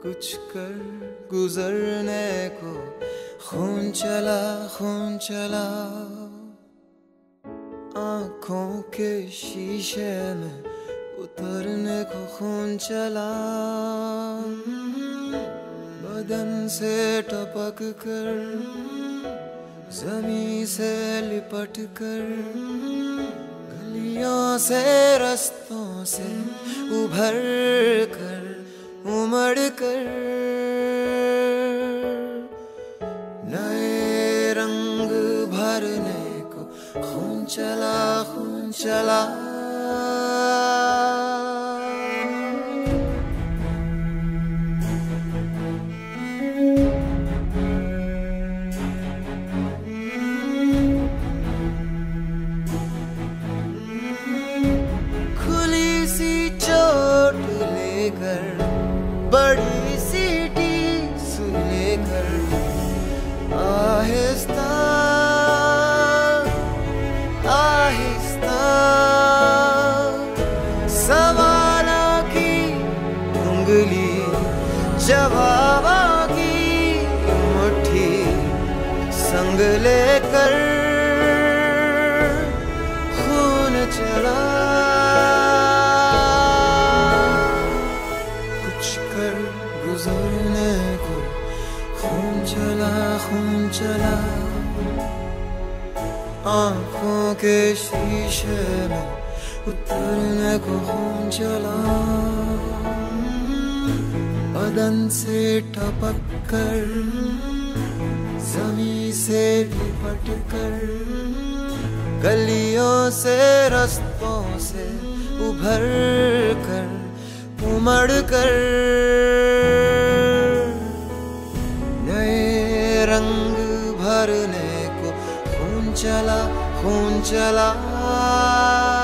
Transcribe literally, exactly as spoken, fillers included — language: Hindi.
कुछ कर गुजरने को खून चला खून चला, आंखों के शीशे में उतरने को खून चला, बदन से टपक कर जमीन से लिपट कर, गलियों से रास्तों से उभर कर उमड़ कर, नए रंग भरने को खून चला खून चला। खुली सी चोट लेकर, बड़ी सीटी सुलेकर, आहिस्ता आहिस्ता सवालों की उंगली, जवाबों की मुट्ठी संग लेकर खून चला, कुछ कर गुजरने को खून चला खून चला, आंखों के शीशे में उतरने को खून चला, बदन से टपक कर जमीन से लिपट कर, गलियों से रास्तों से उभर कर उमड़ कर, नए रंग भरने को खून चला खून चला।